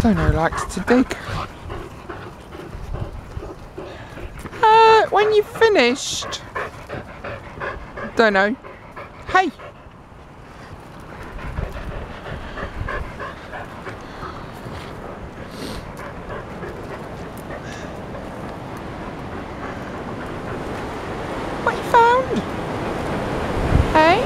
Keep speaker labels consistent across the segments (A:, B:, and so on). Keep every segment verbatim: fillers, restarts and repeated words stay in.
A: Dono likes to dig. Uh, when you've finished. Dono. Hey! What you found? Hey?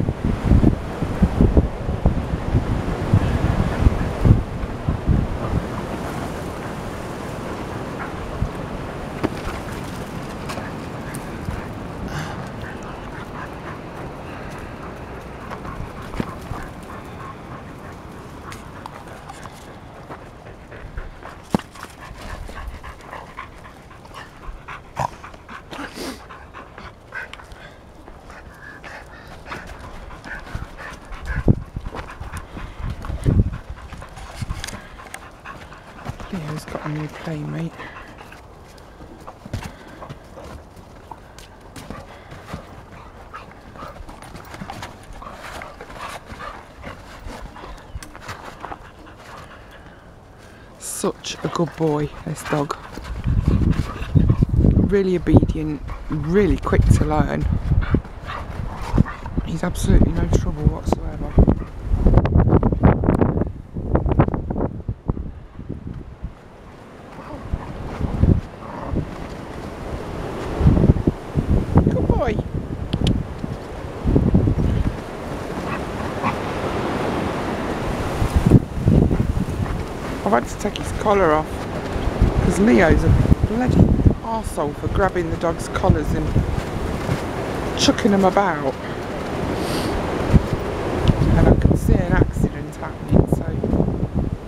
A: Leo's got a new playmate. Such a good boy, this dog. Really obedient, really quick to learn. He's absolutely no trouble whatsoever. Good boy. I've had to take his collar off because Leo's a bloody arsehole for grabbing the dog's collars and chucking them about. And I can see an accident happening, so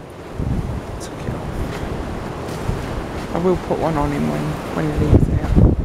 A: I took it off. I will put one on him when, when he leaves out.